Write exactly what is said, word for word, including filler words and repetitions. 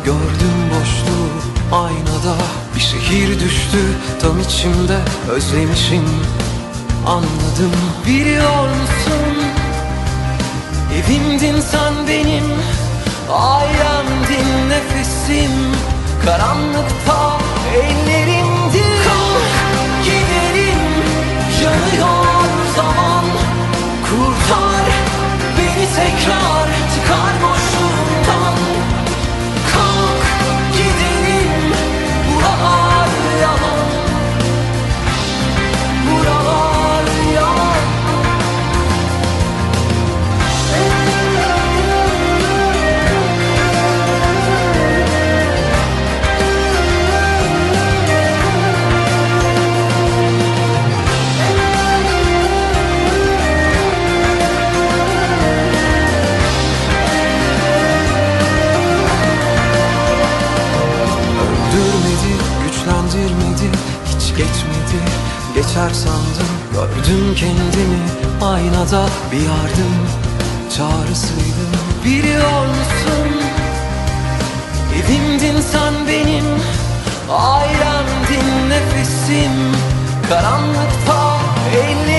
Gördüm boşluğu aynada, bir şehir düştü tam içimde. Özlemişim, anladım. Biliyor musun, evimdin sen benim, ailemdin, nefesim. Karanlıkta ellerimdin. Kalk gidelim, yanıyor zaman. Kurtar beni tekrar, çıkar boşluğumdan. Kalk gidelim, buralar yalan, buralar yalan. Güçlendirmedi, hiç geçmedi, geçer sandım. Gördüm kendimi aynada, bir yardım çağrısıydım. Biliyor musun, evimdin sen benim, ailemdin, nefesim. Karanlıkta ellerimdin.